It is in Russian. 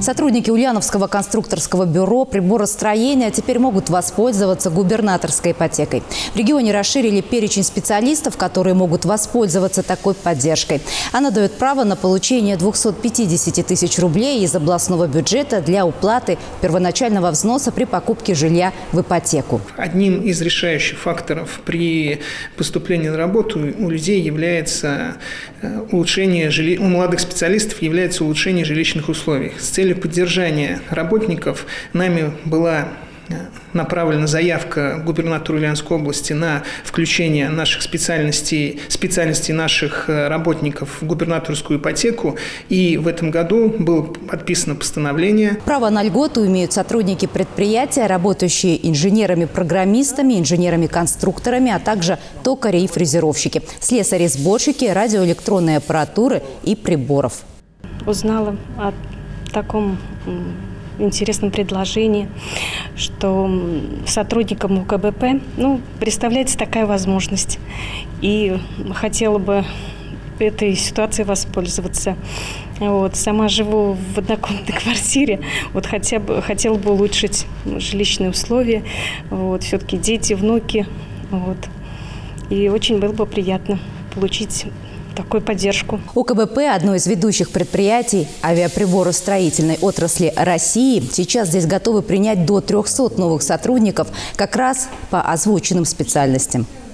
Сотрудники Ульяновского конструкторского бюро приборостроения теперь могут воспользоваться губернаторской ипотекой. В регионе расширили перечень специалистов, которые могут воспользоваться такой поддержкой. Она дает право на получение 250 тысяч рублей из областного бюджета для уплаты первоначального взноса при покупке жилья в ипотеку. Одним из решающих факторов при поступлении на работу у людей является улучшение у молодых специалистов является улучшение жилищных условий. С целью поддержания работников нами была направлена заявка губернатору Ульяновской области на включение наших специальностей наших работников в губернаторскую ипотеку. И в этом году было подписано постановление. Право на льготу имеют сотрудники предприятия, работающие инженерами-программистами, инженерами-конструкторами, а также токари и фрезеровщики, слесари-сборщики радиоэлектронной аппаратуры и приборов. Узнала о таком интересном предложении, что сотрудникам УКБП представляется такая возможность. И хотела бы этой ситуацией воспользоваться. Сама живу в однокомнатной квартире. Хотела бы улучшить жилищные условия. Все-таки дети, внуки. И очень было бы приятно получить такую поддержку. УКБП – одно из ведущих предприятий авиаприборостроительной отрасли России. Сейчас здесь готовы принять до 300 новых сотрудников как раз по озвученным специальностям.